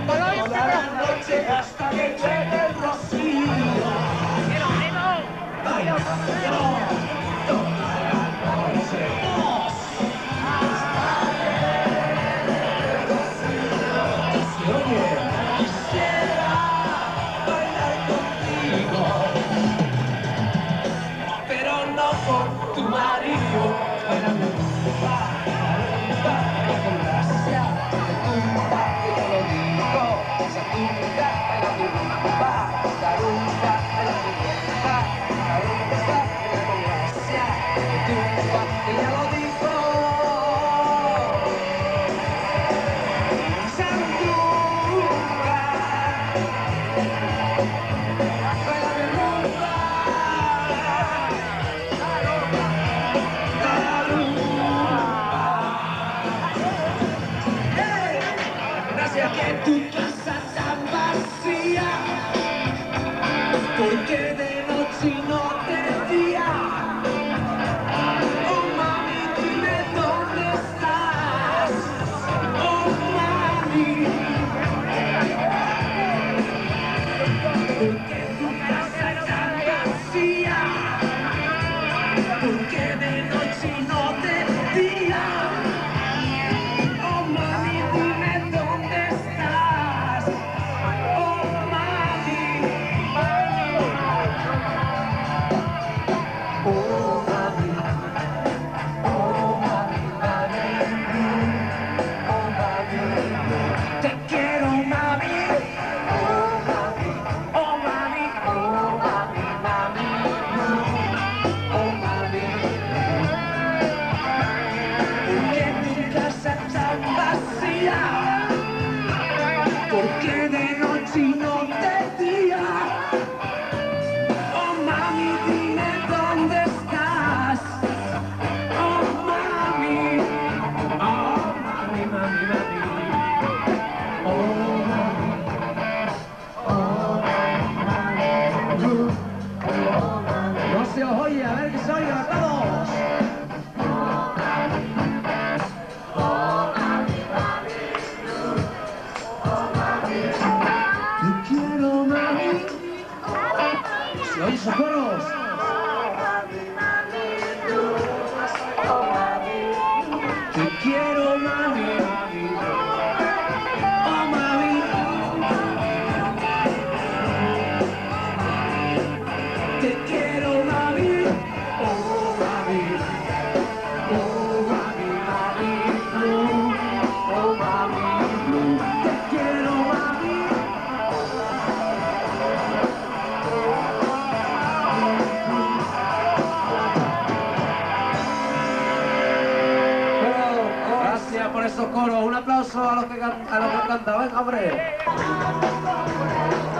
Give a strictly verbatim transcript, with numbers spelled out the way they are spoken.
toda la noche hasta que llegue el rocío. Baila canción toda la noche. Se oye. Quisiera bailar contigo, pero no por tu marido. Bailando rumba, rumba, con gracia, de tumba, que te lo digo. Esa tumba, bailando rumba, la rumba, bailando rumba, la rumba, con gracia, de tumba, que ya lo digo. Sandunga, bailando rumba. Que tu casa tan vacía, porque de noche y no de día. Oh mami, dime dónde estás. Oh mami, porque tu casa tan vacía, porque de noche y no de día. Oh mami, dime dónde estás. Oh mami, oh mami, oh mami, mami, oh mami, te quiero mami. Oh mami, oh mami, oh mami, mami, oh mami, porque tu casa tan vacía, porque de noche y no de día. Oh mami, dime dónde estás. Oh mami, oh mami, mami, mami. Oh mami, oh mami, mami. No se os oye, a ver que se oiga a todos. Te quiero mami. ¿Se oye esos coros? Te quiero mami, mami. Oh mami. Te quiero mami. Oh mami. Oh mami, mami. Oh mami. Te quiero mami. Gracias por esos coros. Un aplauso a los que, can a los que han cantado. Venga, hombre.